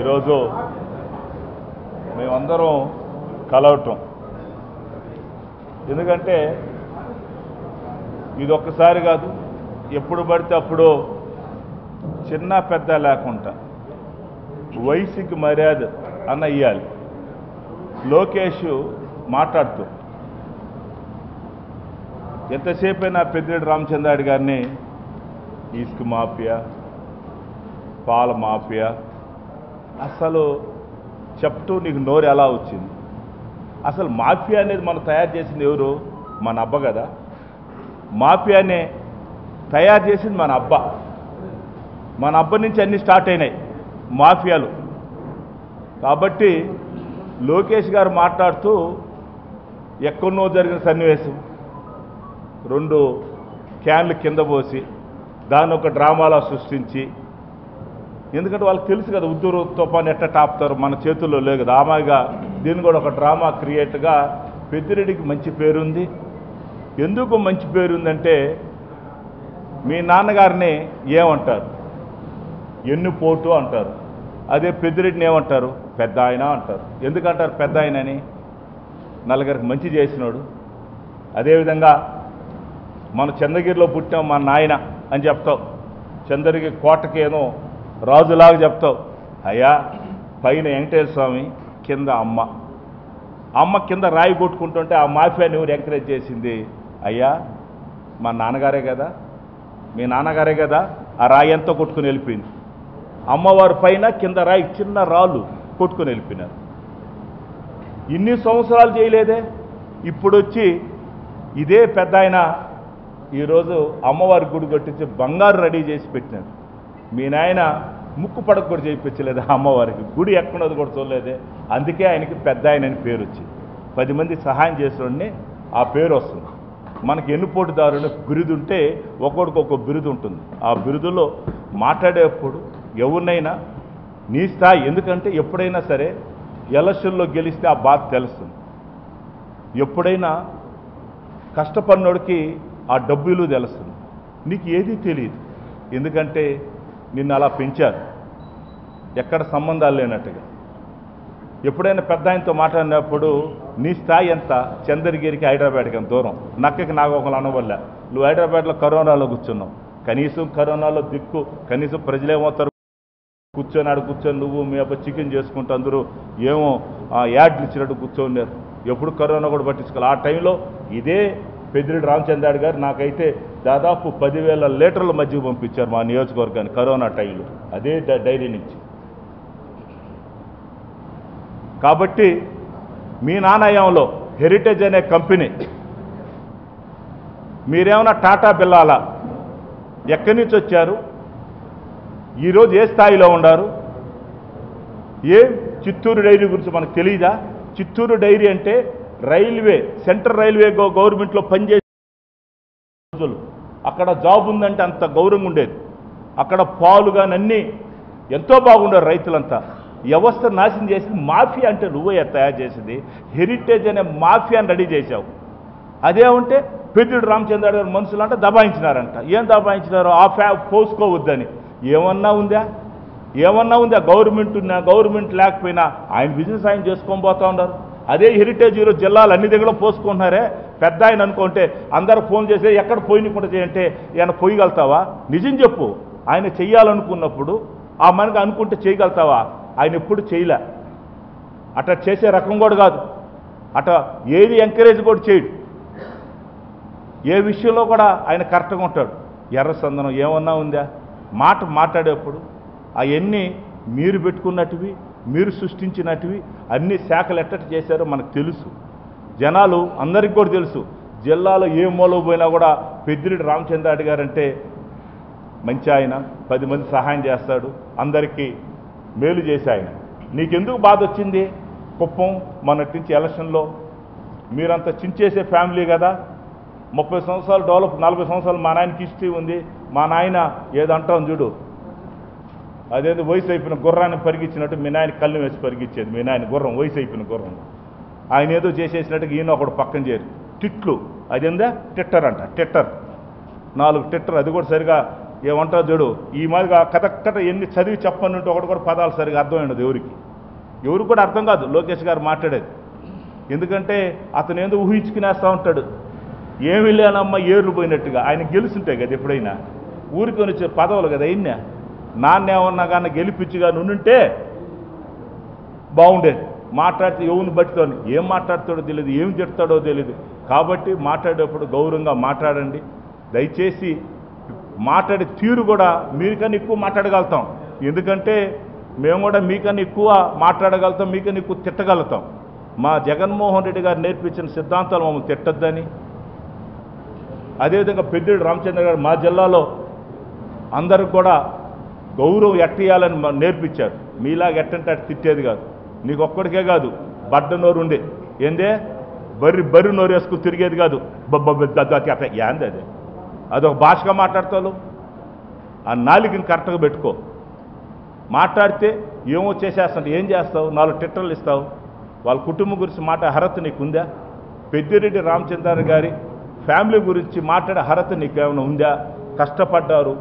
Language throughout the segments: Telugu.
ఈరోజు మేమందరం కలవటం ఎందుకంటే ఇది ఒక్కసారి కాదు, ఎప్పుడు పడితే అప్పుడు చిన్న పెద్ద లేకుండా వయసుకి మర్యాద అన్న ఇయ్యాలి. లోకేష్ మాట్లాడుతూ ఎంతసేపైనా పెద్దిరెడ్డి రామచంద్రారెడ్డి గారిని ఇసుక మాఫియా, పాల మాఫియా, అసలు చెప్తూ నీకు నోరు ఎలా వచ్చింది? అసలు మాఫియా అనేది మనం తయారు చేసింది ఎవరు? మన అబ్బ కదా. మాఫియానే తయారు చేసింది మన అబ్బ. మన అబ్బ నుంచి అన్నీ స్టార్ట్ అయినాయి మాఫియాలు. కాబట్టి లోకేష్ గారు మాట్లాడుతూ ఎక్కడో జరిగిన సన్నివేశం 2 క్యాన్లు కింద పోసి దాన్ని ఒక డ్రామాలా సృష్టించి, ఎందుకంటే వాళ్ళకి తెలుసు కదా ఉద్దూరు తుఫాను ఎట్ట టాపుతారు, మన చేతుల్లో లేదు కదా. ఆమాగా దీన్ని కూడా ఒక డ్రామా క్రియేట్గా పెద్దిరెడ్డికి మంచి పేరుంది. ఎందుకు మంచి పేరుందంటే మీ నాన్నగారిని ఏమంటారు? ఎన్నుపోటు అంటారు. అదే పెద్దిరెడ్డిని ఏమంటారు? పెద్ద ఆయన అంటారు. ఎందుకంటారు పెద్ద ఆయనని? నలుగురికి మంచి చేసినాడు. అదేవిధంగా మన చంద్రగిరిలో పుట్టాం మా నాయన అని చెప్తావు, చంద్రగిరి కోటకేనో రాజులాగా చెప్తావు. అయ్యా పైన వెంకటేశ్వర స్వామి, కింద అమ్మ కింద రాయి కొట్టుకుంటుంటే ఆ మాఫియాని ఎవరు ఎంకరేజ్ చేసింది? అయ్యా మా నాన్నగారే కదా, మీ నాన్నగారే కదా ఆ రాయి ఎంతో కొట్టుకుని వెళ్ళిపోయింది. అమ్మవారి పైన కింద రాయి చిన్న రాళ్ళు కొట్టుకుని వెళ్ళిపోయినారు. ఇన్ని సంవత్సరాలు చేయలేదే, ఇప్పుడు వచ్చి ఇదే పెద్ద ఆయన ఈరోజు అమ్మవారి గుడి కట్టించి బంగారు రెడీ చేసి పెట్టినాడు. మీ నాయన ముక్కు పడక కూడా చేయించలేదు అమ్మవారికి, గుడి ఎక్కడది కూడా చూడలేదే. అందుకే ఆయనకి పెద్ద ఆయన అని పేరు వచ్చింది. 10 మంది సహాయం చేసేవాడిని ఆ పేరు వస్తుంది. మనకి ఎన్నుపోటుదారుని బిరుదు ఉంటే ఒక్కొక్కడికి ఒక్కొక్క బిరుదు ఉంటుంది. ఆ బిరుదులో మాట్లాడేటప్పుడు ఎవరినైనా నీ స్థాయి, ఎందుకంటే ఎప్పుడైనా సరే ఎలక్షన్లో గెలిస్తే ఆ బాధ తెలుస్తుంది. ఎప్పుడైనా కష్టపడినోడికి ఆ డబ్బులు తెలుస్తుంది. నీకు ఏదీ తెలియదు, ఎందుకంటే నిన్ను అలా పెంచారు ఎక్కడ సంబంధాలు లేనట్టుగా. ఎప్పుడైనా పెద్ద ఆయనతో మాట్లాడినప్పుడు నీ స్థాయి ఎంత? చంద్రగిరికి హైదరాబాద్కి ఎంత దూరం, నక్కకి నాగొకలు అనవల్ల. నువ్వు హైదరాబాద్లో కరోనాలో కూర్చున్నావు. కనీసం కరోనాలో దిక్కు, కనీసం ప్రజలేమవుతారు? కూర్చొని నువ్వు మీ అబ్బాయి చికెన్ చేసుకుంటూ అందరూ ఏమో యాడ్లు ఇచ్చినట్టు కూర్చోన్నారు. ఎప్పుడు కరోనా కూడా పట్టించుకోవాలి. ఆ టైంలో ఇదే పెద్దిరెడ్డి రామచంద్రారెడ్డి గారు నాకైతే దాదాపు 10,000 లీటర్ల మధ్య పంపించారు మా నియోజకవర్గాన్ని కరోనా టైంలో, అదే డైరీ నుంచి. కాబట్టి మీ నాణ్యంలో హెరిటేజ్ అనే కంపెనీ మీరేమన్నా టాటా బిల్లాలా? ఎక్కడి నుంచి వచ్చారు? ఈరోజు ఏ స్థాయిలో ఉన్నారు? చిత్తూరు డైరీ గురించి మనకు తెలియదా? చిత్తూరు డైరీ అంటే రైల్వే, సెంట్రల్ రైల్వే గవర్నమెంట్లో పనిచేసే రోజులు, అక్కడ జాబ్ ఉందంటే అంత గౌరవంగా ఉండేది. అక్కడ పాలు కానీ అన్నీ ఎంతో బాగుండారు రైతులంతా. వ్యవస్థ నాశనం చేసి మాఫియా అంటే నువ్వే తయారు చేసింది. హెరిటేజ్ అనే మాఫియాని రెడీ చేశావు. అదేమంటే పెద్దిరెడ్డి రామచంద్రారెడ్డి గారు మనుషులు అంటే దబాయించినారంట. ఏం దబాయించినారో ఆ పోసుకోవద్దని ఏమన్నా ఉందా? గవర్నమెంట్ ఉన్నా గవర్నమెంట్ లేకపోయినా ఆయన బిజినెస్ ఆయన చేసుకొని పోతా ఉన్నారు. అదే హెరిటేజ్ ఈరోజు జిల్లాలు అన్ని దగ్గర పోసుకుంటున్నారే. పెద్ద ఆయన అనుకుంటే అందరూ ఫోన్ చేసి ఎక్కడ పోయినకుండా చేయంటే ఆయన పోయగలుగుతావా? నిజం చెప్పు. ఆయన చెయ్యాలనుకున్నప్పుడు ఆ మనకి అనుకుంటే చేయగలుగుతావా? ఆయన ఎప్పుడు చేయలే. అట్లా చేసే రకం కూడా కాదు. అట్లా ఏది ఎంకరేజ్ కూడా చేయడు. ఏ విషయంలో కూడా ఆయన కరెక్ట్గా ఉంటాడు. ఎర్రసందనం ఏమన్నా ఉందా? మాట్లాడేప్పుడు అవన్నీ మీరు పెట్టుకున్నటివి, మీరు సృష్టించినటివి అన్ని శాఖలు ఎట్టటి చేశారో మనకు తెలుసు. జనాలు అందరికీ కూడా తెలుసు. జిల్లాలో ఏ మూల పోయినా కూడా పెద్దిరెడ్డి రామచంద్రారెడ్డి గారు అంటే మంచి ఆయన, 10 మంది సహాయం చేస్తాడు, అందరికీ మేలు చేసే ఆయన. నీకెందుకు బాధ వచ్చింది? కుప్పం మొన్నటి నుంచి ఎలక్షన్లో మీరంతా చించేసే ఫ్యామిలీ కదా. 30 సంవత్సరాలు డెవలప్, 40 సంవత్సరాలు మా నాయనకి హిస్టరీ ఉంది. మా నాయన ఏదంటాం చూడు, అదేంది వయసు అయిపోయిన గుర్రాన్ని పరిగించినట్టు మీ నాయన కళ్ళు వేసి పరిగించేది. మీ నాయన గుర్రం, వయసు అయిపోయిన గుర్రం. ఆయన ఏదో చేసేసినట్టుగా ఈయన ఒకడు పక్కన చేరు. టిట్లు, అదేందా టిట్టర్ అంట, టిట్టర్ 4 టిట్టర్, అది కూడా సరిగా ఏమంటారు చూడు, ఈ మాదిరిగా కథక్కట ఎన్ని చదివి చెప్పనుంటే ఒకటి కూడా పదాలు సరిగా అర్థమైనది ఎవరికి కూడా అర్థం కాదు లోకేష్ గారు మాట్లాడేది. ఎందుకంటే అతను ఏందో ఊహించుకునేస్తూ ఉంటాడు, ఏమి లేనమ్మా ఏర్లు పోయినట్టుగా. ఆయన గెలుచుంటే కదా ఎప్పుడైనా ఊరికి వచ్చే పదవులు కదా అయినా, నాన్నేమన్నా కానీ గెలిపించిగా నుండుంటే బాగుండేది. మాట్లాడితే ఎవరిని బట్టితో ఏం మాట్లాడతాడో తెలియదు, ఏం చెప్తాడో తెలియదు. కాబట్టి మాట్లాడేటప్పుడు గౌరవంగా మాట్లాడండి. దయచేసి మాట్లాడే తీరు కూడా మీకన్నా ఎక్కువ మాట్లాడగలుగుతాం. ఎందుకంటే మేము కూడా మీకన్నా ఎక్కువ మాట్లాడగలుగుతాం, మీకన్నా ఎక్కువ తిట్టగలుగుతాం. మా జగన్మోహన్ రెడ్డి గారు నేర్పించిన సిద్ధాంతాలు మమ్మల్ని తిట్టద్దని, అదేవిధంగా పెద్దిరెడ్డి రామచంద్ర గారు మా జిల్లాలో అందరికి కూడా గౌరవం ఎట్టేయాలని నేర్పించారు. మీలాగా ఎట్టంటే అటు తిట్టేది కాదు. నీకు ఒక్కడికే కాదు, బడ్డ నోరు ఉండే ఏందే బర్రి నోరు వేసుకుని తిరిగేది కాదు. ఏంది అదే, అదొక భాషగా మాట్లాడతావు. ఆ నాలుగుని కరెక్ట్గా పెట్టుకో. మాట్లాడితే ఏమో చేసేస్తాడు, ఏం చేస్తావు, 4 టిట్టర్లు ఇస్తావు. వాళ్ళ కుటుంబం గురించి మాట్లాడే అర్హత నీకుందా? పెద్దిరెడ్డి రామచంద్ర గారి ఫ్యామిలీ గురించి మాట్లాడే అర్హత నీకేమైనా ఉందా? కష్టపడ్డారు,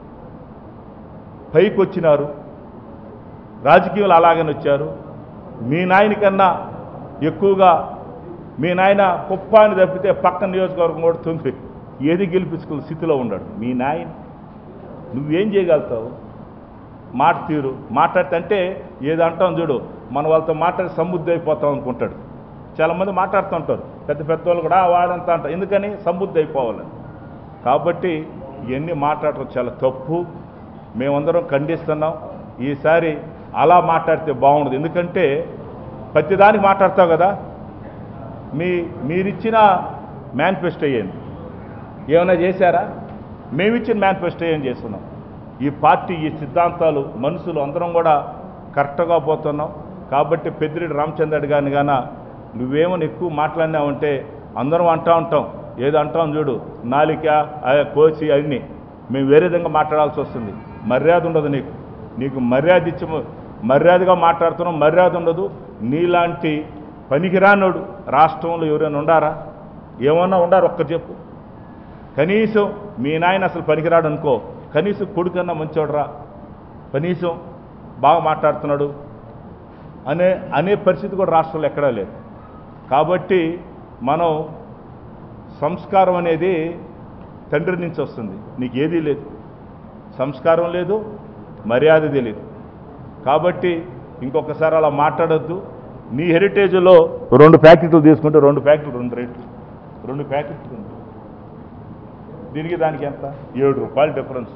పైకి వచ్చినారు, రాజకీయాలు అలాగని వచ్చారు. మీ నాయన కన్నా ఎక్కువగా మీ నాయన కుప్పాన్ని తప్పితే పక్కన నియోజకవర్గం కూడా తుంది ఏది గెలిపించుకునే స్థితిలో ఉన్నాడు మీ నాయన. నువ్వేం చేయగలుగుతావు? మాట తీరు మాట్లాడితే అంటే ఏది అంటాం చూడు, మన వాళ్ళతో మాట్లాడి సముద్ది అయిపోతాం అనుకుంటాడు. చాలామంది మాట్లాడుతూ ఉంటారు, పెద్ద వాళ్ళు కూడా వాడంతా అంటారు. ఎందుకని? సముద్ది అయిపోవాలని. కాబట్టి ఇవన్నీ మాట్లాడటం చాలా తప్పు. మేమందరం ఖండిస్తున్నాం. ఈసారి అలా మాట్లాడితే బాగుండదు. ఎందుకంటే ప్రతిదానికి మాట్లాడతావు కదా. మీరిచ్చిన మేనిఫెస్టో అయ్యింది, ఏమైనా చేశారా? మేమిచ్చిన మేనిఫెస్టో ఏం చేస్తున్నాం? ఈ పార్టీ, ఈ సిద్ధాంతాలు మనుషులు అందరం కూడా కరెక్ట్గా పోతున్నాం. కాబట్టి పెద్దిరెడ్డి రామచంద్ర గారిని గాన నువ్వేమని ఎక్కువ మాట్లాడినావంటే అందరం అంటూ ఉంటాం, ఏదో అంటాం చూడు, నాలిక కోసి అన్నీ మేము వేరే విధంగా మాట్లాడాల్సి వస్తుంది. మర్యాద ఉండదు నీకు మర్యాద ఇచ్చి మర్యాదగా మాట్లాడుతున్నాం, మర్యాద ఉండదు. నీలాంటి పనికిరానోడు రాష్ట్రంలో ఎవరైనా ఉండారా? ఏమన్నా ఉండారు? ఒక్క చెప్పు. కనీసం మీ నాయన అసలు పనికిరాడు అనుకో, కనీసం కొడుకన్నా మంచోడరా, కనీసం బాగా మాట్లాడుతున్నాడు అనే పరిస్థితి కూడా రాష్ట్రంలో ఎక్కడా లేదు. కాబట్టి మనం సంస్కారం అనేది తండ్రి నుంచి వస్తుంది. నీకు ఏదీ లేదు, సంస్కారం లేదు, మర్యాద తెలియదు. కాబట్టి ఇంకొకసారి అలా మాట్లాడొద్దు. నీ హెరిటేజ్లో 2 ప్యాకెట్లు తీసుకుంటే 2 ప్యాకెట్లు 2 రేట్లు, 2 ప్యాకెట్లు దీనికి దానికి ఎంత? 7 రూపాయలు డిఫరెన్స్.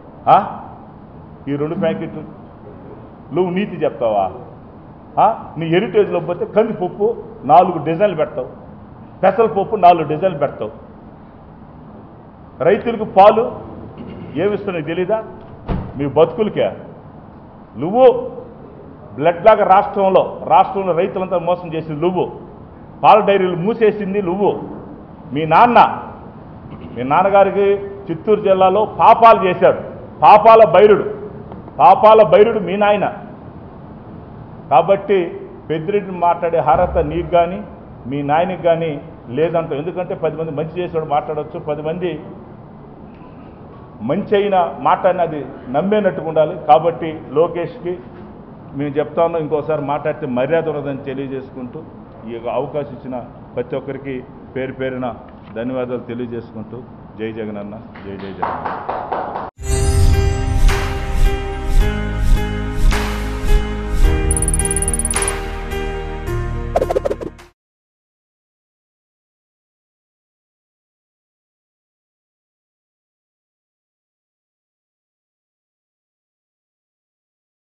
ఈ 2 ప్యాకెట్లు నువ్వు నీతి చెప్తావా? నీ హెరిటేజ్లో పోతే కందిపప్పు 4 డిజైన్లు పెడతావు, పెసరపప్పు 4 డిజైన్లు పెడతావు. రైతులకు పాలు ఏమిస్తున్నాయి తెలీదా? మీ బతుకులకే. నువ్వు బ్లడ్ లాగా రాష్ట్రంలో రైతులంతా మోసం చేసింది నువ్వు, పాల డైరీలు మూసేసింది నువ్వు. మీ నాన్నగారికి చిత్తూరు జిల్లాలో పాపాలు చేశాడు, పాపాల బైరుడు మీ నాయన. కాబట్టి పెద్దిరెడ్డిని మాట్లాడే అర్హత నీకు కానీ మీ నాయనకి కానీ లేదంటావు. ఎందుకంటే 10 మంది మంచి చేసేవాడు మాట్లాడవచ్చు, 10 మంది మంచి అయినా మాట్లాడినది నమ్మేనట్టుగా ఉండాలి. కాబట్టి లోకేష్కి మేము చెప్తా ఉన్నాం, ఇంకోసారి మాట్లాడితే మర్యాద ఉండదని తెలియజేసుకుంటూ ఈ అవకాశం ఇచ్చిన ప్రతి ఒక్కరికి పేరున ధన్యవాదాలు తెలియజేసుకుంటూ జై జగనన్న, జై జగన్.